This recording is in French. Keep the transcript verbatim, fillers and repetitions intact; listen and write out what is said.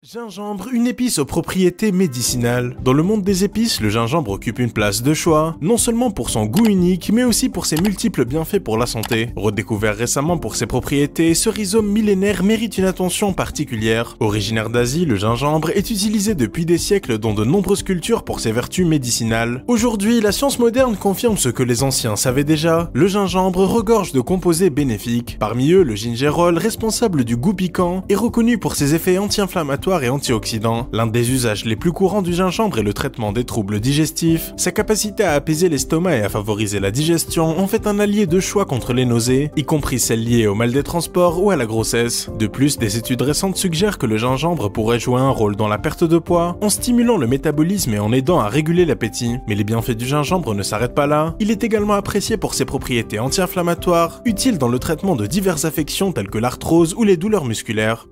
Gingembre, une épice aux propriétés médicinales. Dans le monde des épices, le gingembre occupe une place de choix, non seulement pour son goût unique, mais aussi pour ses multiples bienfaits pour la santé. Redécouvert récemment pour ses propriétés, ce rhizome millénaire mérite une attention particulière. Originaire d'Asie, le gingembre est utilisé depuis des siècles dans de nombreuses cultures pour ses vertus médicinales. Aujourd'hui, la science moderne confirme ce que les anciens savaient déjà. Le gingembre regorge de composés bénéfiques. Parmi eux, le gingerol, responsable du goût piquant, est reconnu pour ses effets anti-inflammatoires et antioxydants. L'un des usages les plus courants du gingembre est le traitement des troubles digestifs. Sa capacité à apaiser l'estomac et à favoriser la digestion en fait un allié de choix contre les nausées, y compris celles liées au mal des transports ou à la grossesse. De plus, des études récentes suggèrent que le gingembre pourrait jouer un rôle dans la perte de poids, en stimulant le métabolisme et en aidant à réguler l'appétit. Mais les bienfaits du gingembre ne s'arrêtent pas là. Il est également apprécié pour ses propriétés anti-inflammatoires, utiles dans le traitement de diverses affections telles que l'arthrose ou les douleurs musculaires.